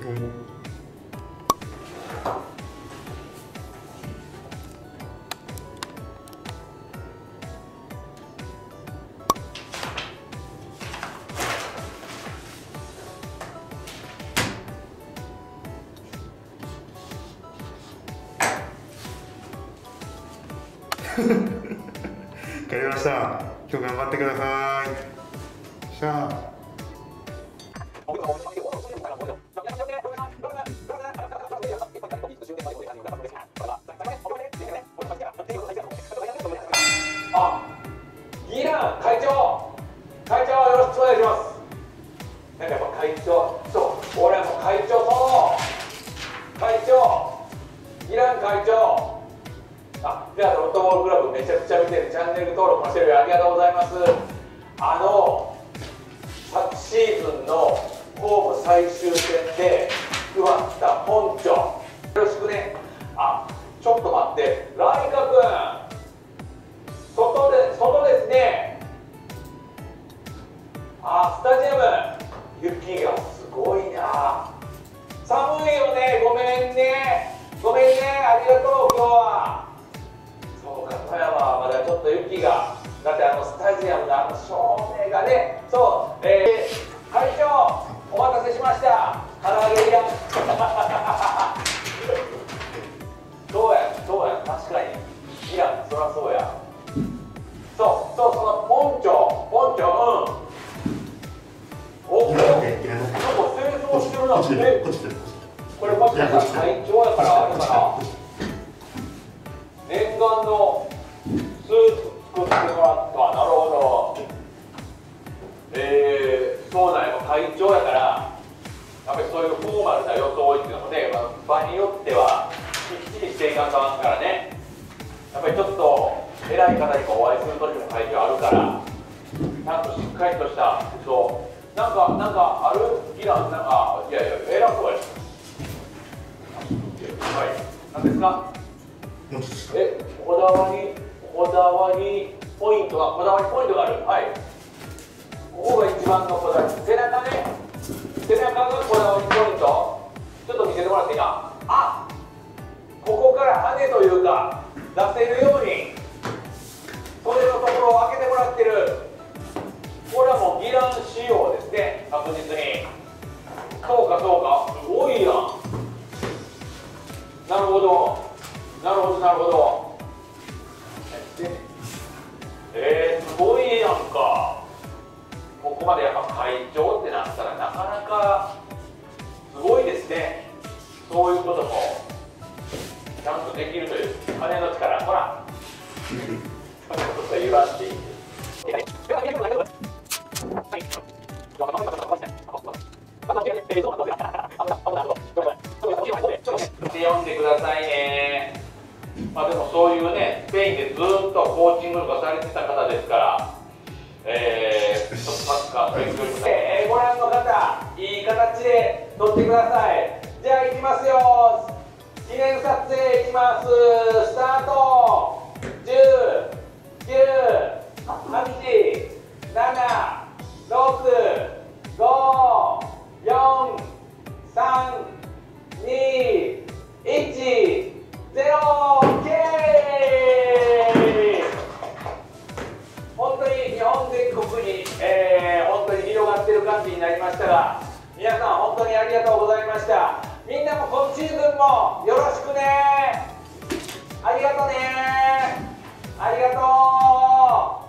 帰りました。今日頑張ってください。しゃあ。 ギラン会長、会長よろしくお願いします。なんかやっぱ会長、そう、俺はもう会長会長、ギラン会長。ではロットボールクラブめちゃくちゃ見てる、チャンネル登録もしてる、ありがとうございます。昨シーズンのホーム最終戦で配ったポンチョ、よろしくね。ちょっと待って、ライカ君、外ですね。スタジアム、雪がすごいな。寒いよね、ごめんね、ありがとう、今日は。そうか、富山はまだちょっと雪が、だってスタジアムの照明がね、そう、会長、お待たせしました、唐揚げ屋。そうや、確かに、いや、そりゃそうや。そのポンチョ、お、なんか清掃してるな。これもしかしたら会長やからあれかな。念願のスーツ作ってもらった。なるほど。そうなんや、会長やからやっぱりそういうフォーマルな装いっていうのもね、場によってはきっちりしていかんとあかんからね。やっぱりちょっと偉い方にお会いする時も会長あるから、ちゃんとしっかりとした服装。なんかあるギラン、いや偉そうや。はい、何ですか。こだわりポイントがある。はい。ここが一番のこだわり。背中がこだわりポイント。ちょっと見せてもらっていいか。ここから羽というか出せるように袖のところを開けてもらってる。これはもうギラン仕様ですね、確実に。そうか、すごいやん。なるほど。すごいやんか。ここまでやっぱ会長ってなったらなかなかすごいですね。そういうこともちゃんとできるという金の力。ほらそんなこと言わんでいい。読んでくださいね。でもそういうね、スペインでずっとコーチングとかされてた方ですから、サッカー勉強して、ご覧の方、いい形で撮ってください。じゃあ行きますよ。記念撮影いきます。スタート。10、9、8、7、6、5、4、3、2、1、0、OK！ 本当に日本全国に、本当に広がってる感じになりましたが、皆さん本当にありがとうございました。みんなも今シーズンもよろしくね。ありがとうね。ありがとう。